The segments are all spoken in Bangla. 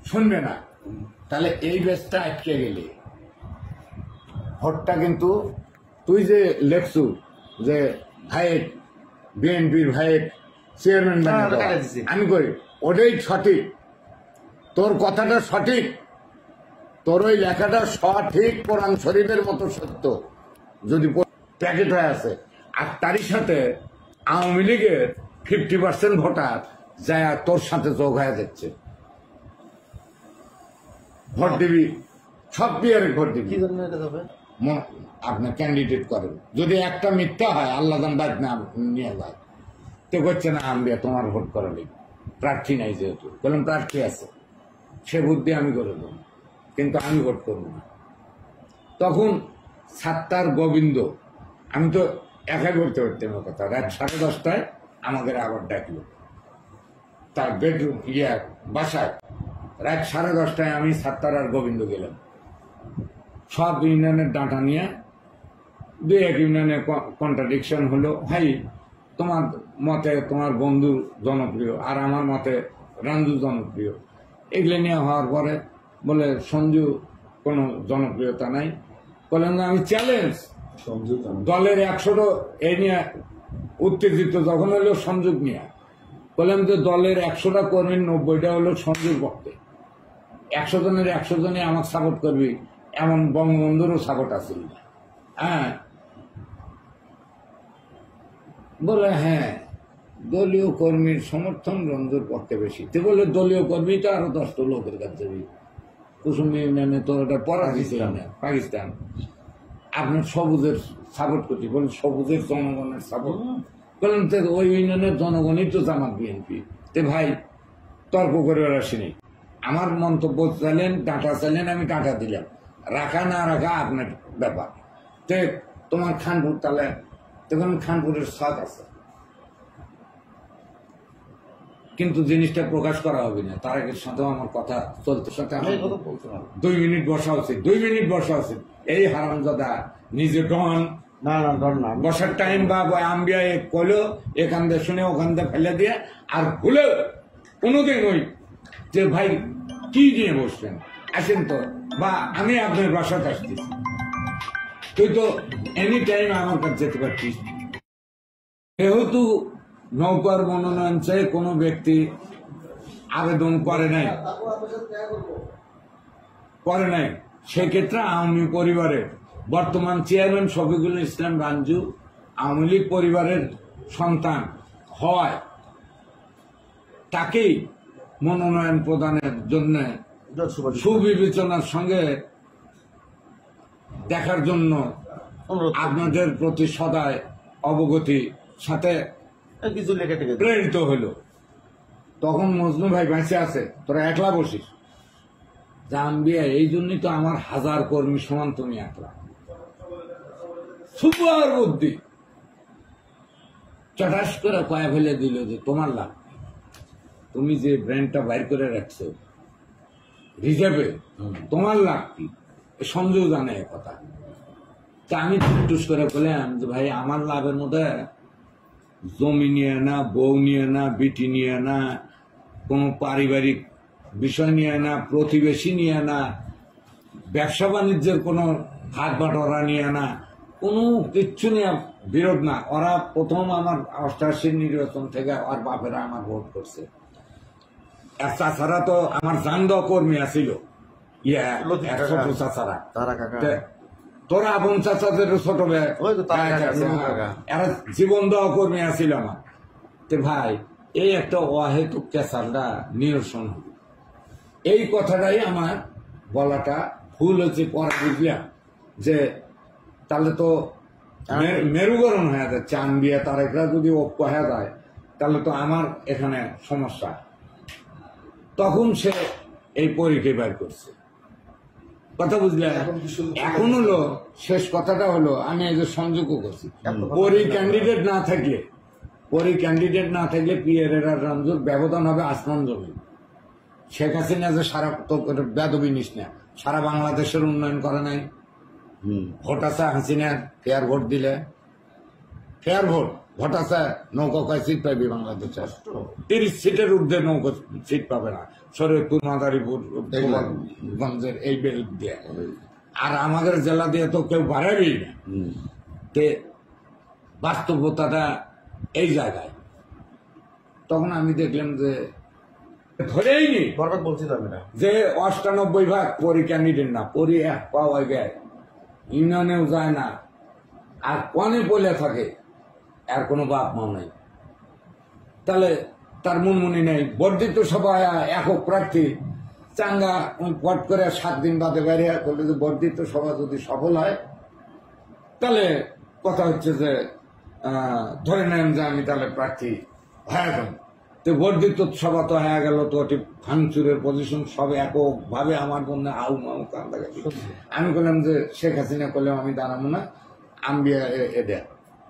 শুনবে না, তাহলে এই বেসটা আটকে গেলে ভোটটা কিন্তু তুই যে লেখছু যে ভাইয়ের বিএনপির ভাইয়ের চেয়ারম্যান বানিয়ে আমি করি ওটাই সঠিক, তোর কথাটা সঠিক, তোর ওই লেখাটা সঠিক কোরআন শরীফের মতো সত্য যদি প্যাকেট হয়ে আছে। আর তারই সাথে আওয়ামী লীগের 50% ভোটার যা তোর সাথে যোগ হয়ে যাচ্ছে, ভোট দিবি, সব বিয়ারে ভোট দিবি, আপনার ক্যান্ডিডেট করেন। যদি একটা মিথ্যা হয় আল্লাহ বাইক না নিয়ে যায়, তো করছে না আম্বিয়া তোমার ভোট করা নেই, প্রার্থী নাই যেহেতু, বললাম প্রার্থী আছে, সে বুদ্ধি আমি করে দেব, কিন্তু আমি ভোট করব না। তখন সাত্তার গোবিন্দ, আমি তো একাই বলতে পারতাম কথা, রাত 10:30টায় আমাদের আবার ডাকলো তার বেডরুম বাসায়। রাত 10:30টায় আমি সাত্তার আর গোবিন্দ গেলাম, সব ইউনিয়নের ডাটা নিয়ে। 2-1 ইউনিয়নে কন্ট্রাডিকশন হলো, ভাই তোমার মতে তোমার বন্ধু জনপ্রিয় আর আমার মতে রাঞ্জু জনপ্রিয়, এগুলো নিয়ে হওয়ার পরে বলে সঞ্জু কোনো জনপ্রিয়তা নাই। বললেন আমি চ্যালেঞ্জ দলের 100টা এই নিয়ে উত্তেজিত যখন হলো সংযোগ নিয়ে, বললাম যে দলের 100টা কর্মীর 90টা হলো সংযোগ পক্ষে, 100 জনের 100 জনই আমাকে সাপোর্ট করবি, এমন বঙ্গবন্ধুরও সাপোর্ট আছে। হ্যাঁ বলে হ্যাঁ দলীয় কর্মীর সমর্থন রঞ্জুর পক্ষে বেশি। তো বলে দলীয় কর্মীটা আরো 10টা লোকের কাছে কুসুম ইউনিয়নে তো ওটা পাকিস্তান, আপনার সবুজের সাপোর্ট করছি, বলেন সবুজের জনগণের সাপোর্ট, বলেন ওই ইউনিয়নের জনগণই তো জামাত বিএনপি। তে ভাই তর্ক করে আসেনি, আমার মন্তব্য চাইলেন, ডাটা চাইলেন, আমি ডাটা দিলাম, রাখা না রাখা আপনার ব্যাপার। তে তোমার খানপুর তাহলে তখন খানপুরের স্বাদ আছে, কিন্তু জিনিসটা প্রকাশ করা হবে না। তার আগের সাথেও আমার কথা চলতে সাথে 2 মিনিট বসা উচিত, 2 মিনিট বসা উচিত। এই হারামজাদা নিজে ডন না বসার টাইম বা আম্বিয়া কইলো এখান দিয়ে শুনে ওখান দিয়ে ফেলে দিয়ে, আর ভুলেও কোনোদিন ওই যে ভাই কি নিয়ে বসবেন আসেন তো, বা আমি আপনার বাসাতে আসতেছি, তুই তো এনি টাইম আমার কাছে যেতে পারছিস। যেহেতু নৌকার মনোনয়ন চেয়ে কোনো ব্যক্তি আবেদন করে নাই, সেক্ষেত্রে আওয়ামী পরিবারের বর্তমান চেয়ারম্যান শফিকুল ইসলাম রাঞ্জু আওয়ামী লীগ পরিবারের সন্তান হয়, তাকেই মনোনয়ন প্রদানের জন্য সুবিবেচনার সঙ্গে দেখার জন্য আপনাদের প্রতি সদায় অবগতি সাথে কিছু লেখা থেকে প্রেরিত হইল। তখন মজনু ভাই বেঁচে আছে, তোরা একলা বসিস জাম্বিয়া, এই জন্যই তো আমার 1000 কর্মী সমান তুমি একলা। সুপার বুদ্ধি চটাস করে কয়া ফেলে দিল যে তোমার লাভ, তুমি যে ব্র্যান্ডটা বাইর করে রাখছো রিজার্ভে, তোমার লাভ কি? সঞ্জু জানে কথা। তা আমি টুস করে বললাম যে ভাই আমার লাভের মধ্যে জমি নিয়ে না, বউ নিয়ে না, বিটি নিয়ে না, কোনো পারিবারিক বিষয় নিয়ে না, প্রতিবেশী নিয়ে না, ব্যবসা বাণিজ্যের কোনো হাত বাটোয়ারা নিয়ে না, কোনো কিচ্ছু নিয়ে বিরোধ না। ওরা প্রথম আমার 88 নির্বাচন থেকে আর বাপেরা আমার ভোট করছে। চাচারা তো আমার জান্দ কর্মী আছিল, চাচারা তোরা আবন চাচাদের ছোট এরা জীবন দেওয়া কর্মী আছিল আমার। তো ভাই এই একটা অহেতুক ক্যাসালটা নিরসন হবে, এই কথাটাই আমার বলাটা ভুল হচ্ছে। পরে বুঝলাম যে তাহলে তো মেরুকরণ হয়ে যাচ্ছে, আম্বিয়া তারেকরা যদি ঐক্য হয়ে যায় তাহলে তো আমার এখানে সমস্যা। তখন সে এই পরীক্ষা বের করছে, কথা বুঝলে। এখন হলো শেষ কথাটা হলো, আমি এই যে সংযোগও করছি, ক্যান্ডিডেট না থাকলে পিয়ারের আর রাঞ্জুর ব্যবধান হবে আসমান জমি। শেখ হাসিনা যে সারা তো বেদবি নিস না, সারা বাংলাদেশের উন্নয়ন করে নাই। ভোট আছে হাসিনার, ফেয়ার ভোট দিলে ফেয়ার ভোট আছে, নৌকা কয় সিট পাইবি বাংলাদেশে? 30 সিটের ঊর্ধ্বে নৌকা সিট পাবে না, শরীয়তপুর, মাদারীপুর, গঞ্জের এই বেল্ট দিয়ে। আর আমাদের জেলা দিয়ে তো কেউ বাড়াবেই না। তে বাস্তবতাটা এই জায়গায়। তখন আমি দেখলাম যে ধরেই নি বলছিলাম যে 98% পরি ক্যান্ডিডেট না, পরি এক পাওয়া যায়, ইউনিয়নেও যায় না, আর কনে বলে থাকে আর কোনো বাপ মা নেই। তাহলে তার মনমনি নেই। বর্ধিত সভায় একক প্রার্থী চাঙ্গা পট করে 7 দিন বাদে বাইরে করলে যে বর্ধিত সভা যদি সফল হয়, তাহলে কথা হচ্ছে যে ধরে নেন যে আমি তাহলে প্রার্থী হয়ে গেল। তো বর্ধিত সভা তো হয়ে গেল, তো ওটি ভাঙচুরের পজিশন সব এককভাবে আমার জন্য আউ মাউ কান্দা গেছে। আমি বললাম যে শেখ হাসিনা করলেও আমি দাঁড়াবো না, আমি এদের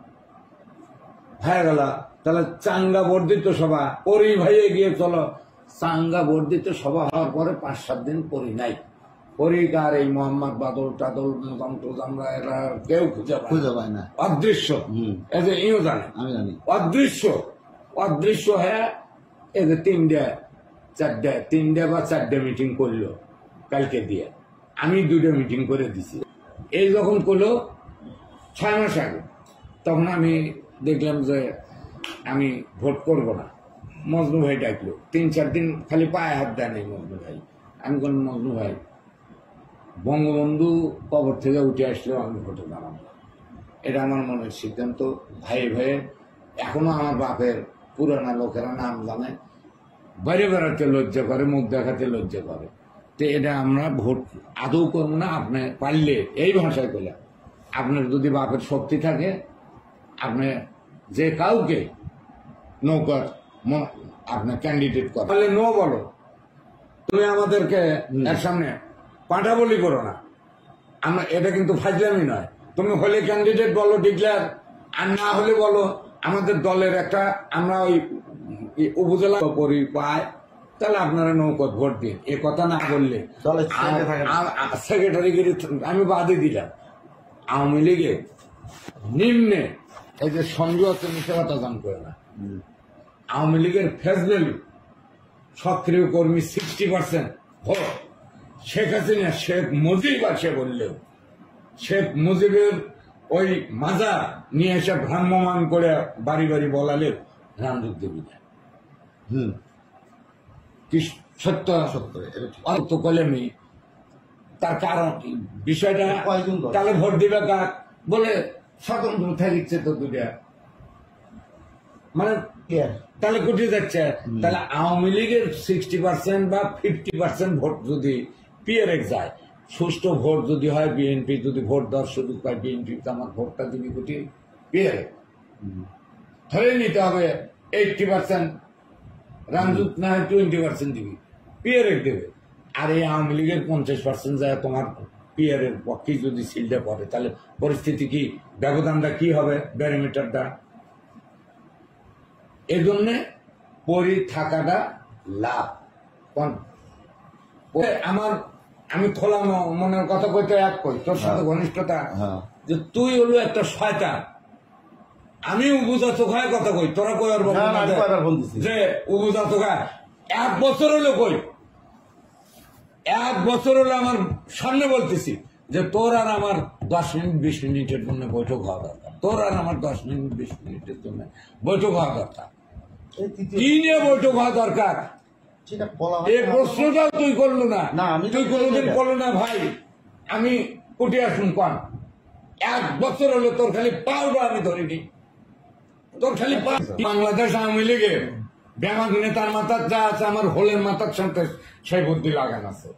হয়ে গেল। তাহলে চাঙ্গা বর্ধিত সভা পরি ভাইয়ে গিয়ে চলো, চাঙ্গা বর্ধিত সভা হওয়ার পরে 5-7 দিন পরি নাই। পরিকার এই মোহাম্মদ বাদল টাদল আমরা এরা কেউ খুঁজে পায় না, অদৃশ্য। এই যে ইও জানে, আমি জানি, অদৃশ্য হয়ে এই যে 3টে বা 4টে মিটিং করলো কালকে দিয়ে। আমি 2টা মিটিং করে দিছি। এই যখন করলো 6 মাস আগে, তখন আমি দেখলাম যে আমি ভোট করব না। মজনু ভাই ডাকলো, 3-4 দিন খালি পায়ে হাত দেয় নাই মজনু ভাই। আমি বললাম মজনু ভাই, বঙ্গবন্ধু কবর থেকে উঠে আসলেও আমি ভোটে দাঁড়াবো। এটা আমার মনের সিদ্ধান্ত। ভাই ভাই এখনো আমার বাপের পুরানা লোকেরা নাম জানে, বাইরে বেড়াতে লজ্জা করে, মুখ দেখাতে লজ্জা করে। তো এটা আমরা ভোট আদৌ করবো না। আপনি পারলে এই ভাষায় বলে, আপনার যদি বাপের শক্তি থাকে, আপনি যে কাউকে নৌকার আপনি ক্যান্ডিডেট করেন, তাহলে নো বলো। তুমি আমাদেরকে এর সামনে পাঁঠা বলি করো না। আমরা এটা কিন্তু ফাজলামি নয়। তুমি হলে ক্যান্ডিডেট বলো, ডিক্লেয়ার, আর না হলে বলো আমাদের দলের একটা, আমরা ওই উপজেলা পরি পায়, তাহলে আপনারা নৌকত ভোট দিন। এ কথা না বললে সেক্রেটারিগিরি আমি বাদে দিলাম। আওয়ামী লীগে নিম্নে এই যে সংযুক্ত মিশাগত দান করে না, আওয়ামী লীগের ফেস ভ্যালু সক্রিয় কর্মী 60% ভোট। শেখ হাসিনা শেখ মুজিব আছে বললেও, শেখ মুজিবের ওই মাজা নিয়ে এসে ভ্রাম্যমান করে বাড়ি বাড়ি বলালে রামদূত দেবী না। কি সত্য অর্থ কলেমি। তার কারণ বিষয়টা তাহলে ভোট দিবে কাক বলে স্বতন্ত্র থাকছে তো 2টা, মানে তাহলে কোথায় যাচ্ছে? তাহলে আওয়ামী লীগের 60% বা 50% ভোট যদি পিআরএ যায়, সুষ্ঠু ভোট যদি হয়, বিএনপি যদি ভোট দেওয়ার সুযোগ পায়, বিএনপি আমার ভোটটা দিবি কোটি পিআরএ। ধরে নিতে হবে 80% রামদূত না হয় 20% দিবি, পিআরএ দেবে। আর এই আওয়ামী লীগের 50% যায় তোমার পিআরএর পক্ষে যদি সিলটা পড়ে, তাহলে পরিস্থিতি কি, ব্যবধানটা কি হবে, ব্যারোমিটারটা। এই জন্যে পরি থাকাটা লাভ। আমার আমি খোলা মনের কথা কইতে এক কই, তোর সাথে ঘনিষ্ঠতা, যে তুই হলো একটা শয়তান। আমি উবুজা চোখায় কথা কই, তোরা কই আর যে উবুজা চোখায় 1 বছর হলো কই, 1 বছর হলো আমার সামনে বলতেছি যে তোর আর আমার 10 মিনিট 20 মিনিটের জন্য বৈঠক হওয়া দরকার। তোর আর আমার 10 মিনিট 20 মিনিটের জন্য বৈঠক হওয়া দরকার। কি নিয়ে বৈঠক হওয়া দরকার এই প্রশ্নটাও তুই করলো না। তুই কোনোদিন করলো না ভাই। আমি কুটি আসুন কন, 1 বছর হলো তোর খালি পাওটা আমি ধরিনি, তোর খালি বাংলাদেশ আওয়ামী লীগের ব্যামাক নেতার মাথার যা আছে আমার হোলের মাথার সাথে সেই বুদ্ধি লাগান আছে।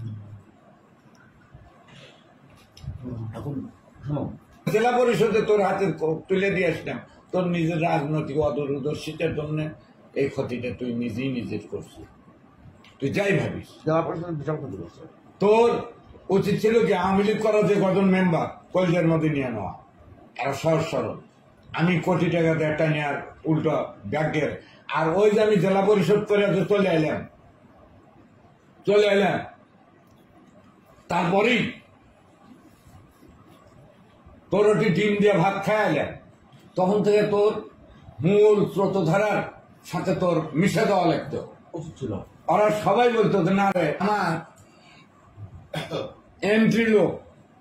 জেলা পরিষদে তোর হাতে তুলে দিয়ে আসলাম, তোর নিজের রাজনৈতিক অদূরদর্শিতার জন্য এই ক্ষতিটা তুই নিজেই নিজের করছিস। তুই যাই ভাবিস, জেলা পরিষদ বিশাল ক্ষতি করছে। তোর উচিত ছিল যে আওয়ামী লীগ করার যে কজন মেম্বার কলেজের মধ্যে নিয়ে নেওয়া, এরা সহজ সরল। আমি কোটি টাকা একটা নেওয়ার উল্টো ব্যাগের। আর ওই যে আমি জেলা পরিষদ করে চলে এলাম, তারপরেই তোর ওটি ডিম দিয়ে ভাত খায় এলেন, তখন থেকে তোর মূল স্রোতধারার সাথে তোর মিশে দেওয়া লাগতো, উচিত ছিল। ওরা সবাই বলতো যে না রে আমার এন্ট্রি লোক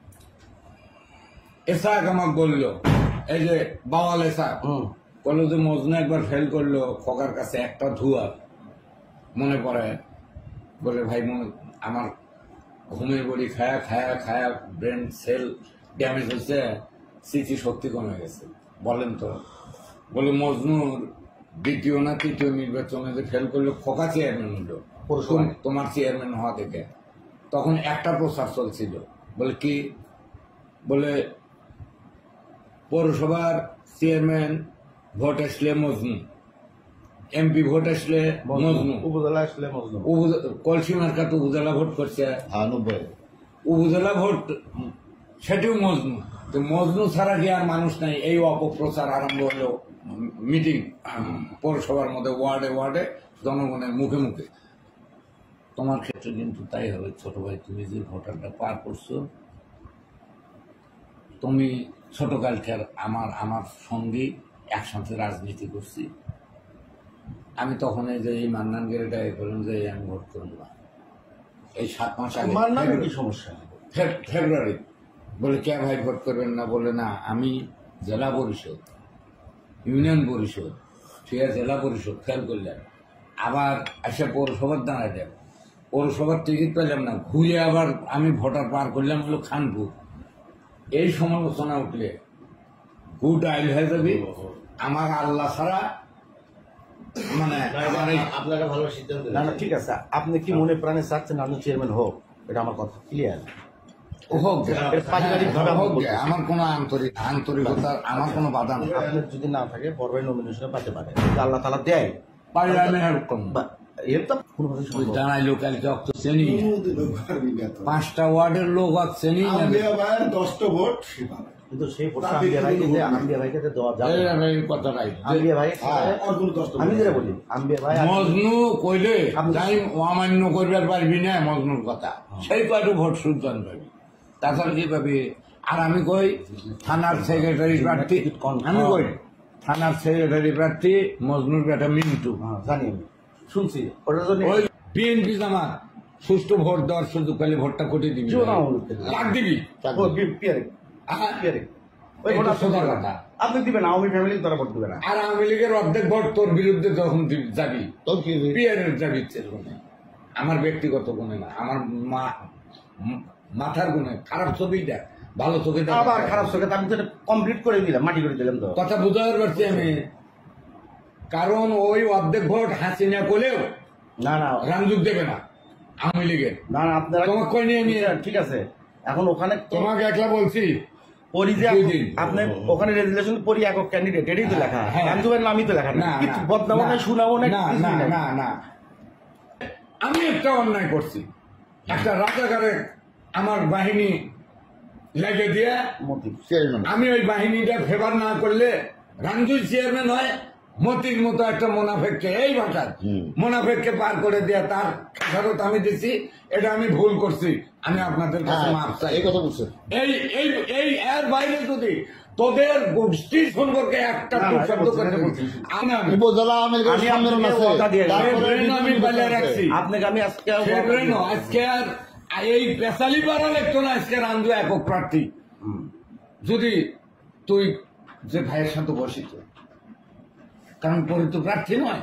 এসাক আমাকে বললো, এই যে বাওয়াল এসাক বললো যে মজনু একবার ফেল করলো খোকার কাছে একটা ধোয়া মনে পড়ে, বলে ভাই আমার ঘুমের বড়ি খায়া খায়া খায়া ব্রেন সেল ড্যামেজ হয়েছে, স্মৃতি শক্তি কমে গেছে। বলেন তো, বলে মজনুর দ্বিতীয় না তৃতীয় নির্বাচনে যে ফেল করলো খোকা চেয়ারম্যান হলো, তোমার চেয়ারম্যান হওয়া থেকে তখন একটা প্রচার চলছিল, বলে কি বলে পৌরসভার চেয়ারম্যান ভোট আসলে মজনু, এমপি ভোট আসলে মজনু, উপজেলা আসলে মজনু, কলসি মার্কাত উপজেলা ভোট করছে 90 উপজেলা ভোট সেটিও মজনু। তো মজনু ছাড়া কি আর মানুষ নাই? এই অপপ্রচার আরম্ভ হলো মিটিং পৌরসভার মধ্যে, ওয়ার্ডে ওয়ার্ডে, জনগণের মুখে মুখে। তোমার ক্ষেত্রে কিন্তু তাই হবে ছোট ভাই, তুমি যে ভোটারটা পার করছো, তুমি ছোটকালকার আমার সঙ্গী একসাথে রাজনীতি করছি, আমি তখন এই যে এই মান্নান গেরেটা বললাম যে আমি ভোট করবো না, এই 7 মাস আগে কি সমস্যা? ফেব্রুয়ারি, বলে কে ভাই ভোট করবেন না? বলে না, আমি জেলা পরিষদ ইউনিয়ন পরিষদ ঠিক আছে, জেলা পরিষদ ফেল করলেন, আবার এসে পৌরসভার দাঁড়ায় দেন, পৌরসভার টিকিট পেলাম না, ঘুরে আবার আমি ভোটার পার করলাম হলো খানপুর। এই সমালোচনা উঠলে গুড আইল হয়ে যাবি, আমার আল্লাহ ছাড়া মানে আমার এই আপনারা ভালো সিদ্ধান্ত না না ঠিক আছে, আপনি কি মনে প্রাণে চাচ্ছেন আপনি চেয়ারম্যান হোক, এটা আমার কথা ক্লিয়ার। হোক পারিবারিক ভাবে হোক, আমার কোনো আন্তরিকতা, আমার কোনো বাধা নেই। আপনার যদি না থাকে পরবাই নমিনেশনে পাতে পারে, আল্লাহ তাআলা দেয়, পারলে আমি হেল্প করবো। এর তো কোনো কথা সম্ভব না। জানাই লোকাল অত চেনি 5টা ওয়ার্ডের লোক চেনি না। 10টা ভোট কিন্তু সেই ভোটটা আম্বিয়া ভাইকে যে আম্বিয়া ভাইকে যে দেওয়া যাবে না। এই কথাটাই আম্বিয়া ভাই আর কোনো 10টা আমি যেটা বলি আম্বিয়া ভাই মজনু কইলে যাই অমান্য করবার পারবি না মজনুর কথা, সেই কয়টু ভোট সুলতান পাবি, তাছাড়া কি পাবি? আর আমি কই থানার সেক্রেটারি প্রার্থী, আমি কই থানার সেক্রেটারি প্রার্থী মজনুর বেটা মিন্টু, জানি আমি শুনছি ওটার জন্য ওই বিএনপি জামাত সুষ্ঠু ভোট দেওয়ার সুযোগ পেলে ভোটটা কোটি দিবি, লাখ দিবি। ওই ভোট এটা সোজা কথা। আপনি দিবেন, আওয়ামী ফ্যামিলি তারা ভোট দিবে না। আর আওয়ামী লীগের অর্ধেক ভোট তোর বিরুদ্ধে যখন যাবি, তোর কি পিয়ারের যাবি গুণে, আমার ব্যক্তিগত গুণে না, আমার মাথার গুণে। খারাপ ছবিটা ভালো চোখে দেখা আবার যায়। খারাপ চোখে আমি তো কমপ্লিট করে দিলাম, মাটি করে দিলাম তো। কথা বুঝাতে পারছি আমি, কারণ ওই অর্ধেক ভোট হাসিনা করলেও না না রামযুগ দেবে না আওয়ামী লীগের। না না আপনারা তোমাকে কই নিয়ে আমি ঠিক আছে, এখন ওখানে তোমাকে একলা বলছি পরি যে দুই দিন। আপনি ওখানে রেজুলেশন পরি একক ক্যান্ডিডেট এটাই তো লেখা, হ্যাঁ। রামজুবের নামই তো লেখা না, কিছু না, বদনামও না, নাই, সুনামও নাই, না, কিছুই না, নাই। না, না। আমি একটা অন্যায় করছি, একটা রাজাকারে আমার বাহিনী লেগে দিয়ে মোটিভ। চেয়ারম্যান আমি ওই বাহিনীটা ফেভার না করলে রামজুই চেয়ারম্যান হয়, মতির মতো একটা মোনাফেককে, এই ভাষার মোনাফেককে পার করে দিয়ে তার খেসারত আমি দিচ্ছি, এটা আমি ভুল করছি, আমি আপনাদের কাছে মাপ চাই। এই কথা বলছেন। এই এই এই এর বাইরে যদি তোদের গোষ্ঠীর সম্পর্কে একটা না, টুক না, শব্দ করে বলছি, আমি উপজেলা আওয়ামী লীগের আমি সম্মেলন আপনাকে আছে, ওয়াদা দিয়ে গেলাম। তারপরে আমি বলে রাখছি আপনাকে আমি আজকে সেগুলো আজকে আর এই পেশালি বাড়া লাগতো না, আজকে রামজু একক প্রার্থী। যদি তুই যে ভাইয়ের সাথে বসিত, কারণ পরে তো প্রার্থী নয়,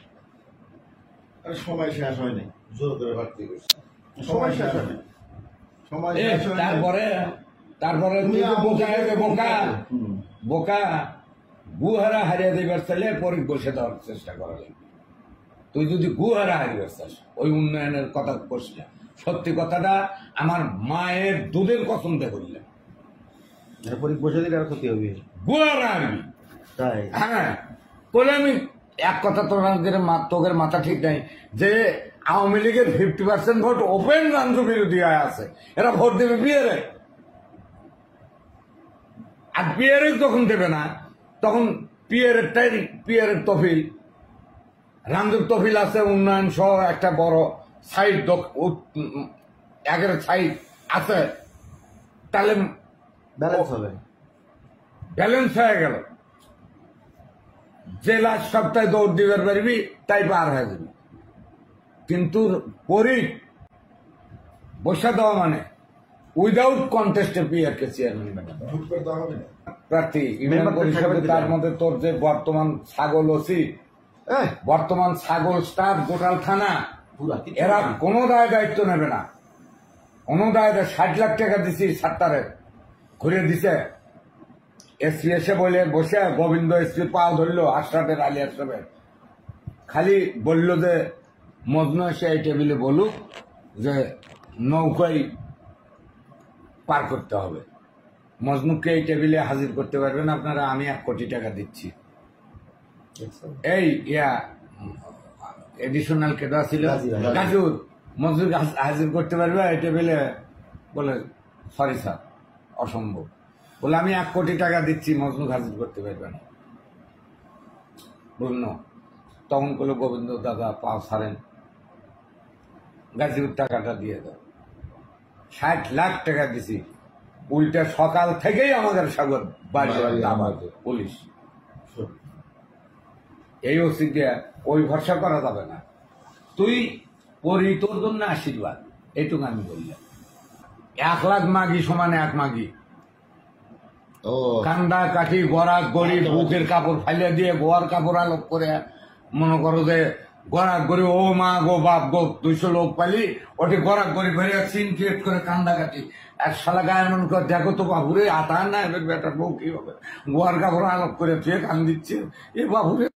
সময় শেষ হয়নি, জোর করে প্রার্থী করছে, সময় শেষ হয়নি, সময় এ, শেষ হয়নি। তারপরে তুই তো বোকা হবে, বোকা বোকা গুহারা হারিয়ে দেবার চাইলে পরে বসে দেওয়ার চেষ্টা করা লাগবে। তুই যদি গুহারা হারিয়ে চাস, ওই উন্নয়নের কথা করছিস না, সত্যি কথাটা আমার মায়ের দুধের কসম দিয়ে বললাম, পরি বসে দিলে আর ক্ষতি হবে, গুহারা হারবি। তাই হ্যাঁ, বলে আমি এক কথা তোদের মাথা ঠিক নাই যে আওয়ামী লীগের 50% ভোট ওপেন রামজু বিরোধী হয়ে আছে, এরা ভোট দেবে বিয়ারে, আর পিয়ারে যখন দেবে না তখন পিয়ারের তফিল, রামজুর তফিল আছে, উন্নয়ন সহ একটা বড় সাইড একের সাইড আছে, তাহলে ব্যালেন্স হবে। ব্যালেন্স হয়ে গেল, যে লাস্ট সপ্তাহে দৌড় দিবার পারবি তাই পার হয়ে যাবি। কিন্তু পরি বসা দেওয়া মানে উইদাউট কন্টেস্টে পিআরকে চেয়ারম্যান বানাবে ভোট করে দেওয়া হবে না। প্রার্থী ইউনিয়ন মেম্বারদের পরিষদে। থাকবে তার কিনা? মধ্যে তোর যে বর্তমান ছাগল ওসি, এই, বর্তমান ছাগল স্টাফ, গোটাল থানা, পুরা কিছু এরা না। কোনো দায়িত্ব নেবে না। কোনো 60 লাখ টাকা দিছি সাত্তারে ঘুরে দিছে। এসপি এসে বলে বসে গোবিন্দ এসপি পাও ধরলো আশরাফের, আলী আশরাফের, খালি বলল যে মজনু এসে এই টেবিলে বলুক যে নৌকায় পার করতে হবে। মজনুকে এই টেবিলে হাজির করতে পারবেন আপনারা, আমি 1 কোটি টাকা দিচ্ছি। এই এডিশনাল কেটা ছিল গাজুর, মজুর হাজির করতে পারবে এই টেবিলে? বলে সরি স্যার, অসম্ভব। বলে আমি 1 কোটি টাকা দিচ্ছি, মজনু হাজির করতে পারবে না। বলল তখন করলো গোবিন্দ দাদা পাও ছাড়েন, গাজীপুর টাকাটা দিয়ে দাও। 60 লাখ টাকা দিছি, উল্টা সকাল থেকেই আমাদের সাগর বাড়ি পুলিশ। এই ওসি দিয়ে ওই ভরসা করা যাবে না। তুই পরি, তোর জন্য আশীর্বাদ, এইটুকু আমি বললাম। 1 লাখ মাগি সমান 1 মাগি, ও কান্দা কাঠি গড়া গড়ি বুকের কাপড় ফাইলে দিয়ে গোয়ার কাপড় আলোক করে মনে করো যে গড়া গড়ি, ও মা গো বাপ গো 200 লোক পালি, ওটি গড়া গড়ি ভরে সিন ক্রিয়েট করে কান্দা কাঠি। এক শালা গায়ে মনে করে দেখো তো বাবুরে আতা না, এবার বেটার বউ কি হবে, গোয়ার কাপড় আলোক করে তুই কান দিচ্ছে, এ বাবুরে